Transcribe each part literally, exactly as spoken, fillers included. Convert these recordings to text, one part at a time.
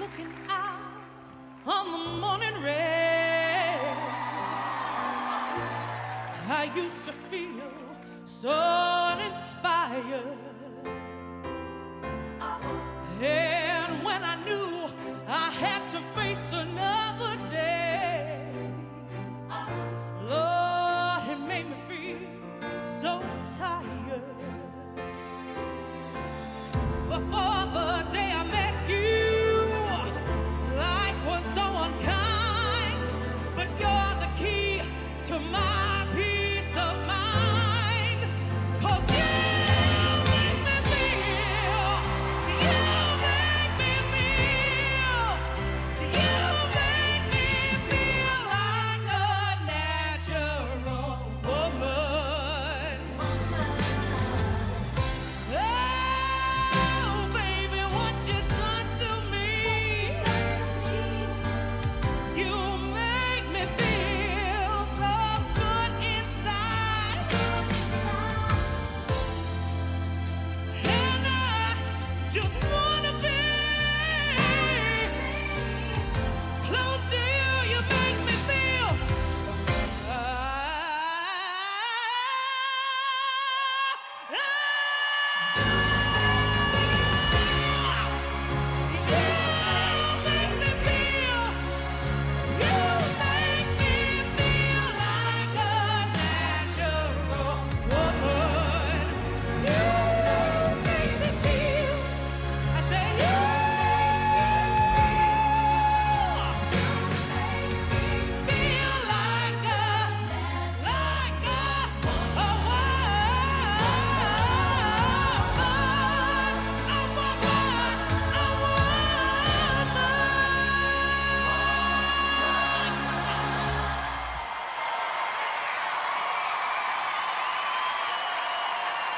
looking out on the morning rain, I used to feel so uninspired. And when I knew I had to face another day, Lord, it made me feel so tired. Before the day I met you, life was so unkind, but you're the key to my peace of mind. 'Cause you make me feel, you make me feel, you make me feel like a natural woman. Oh, baby, what you done to me. You make me feel so good inside. And I just wanna be close to you. You make me feel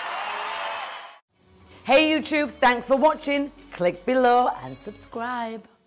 Hey YouTube, thanks for watching. Click below and subscribe.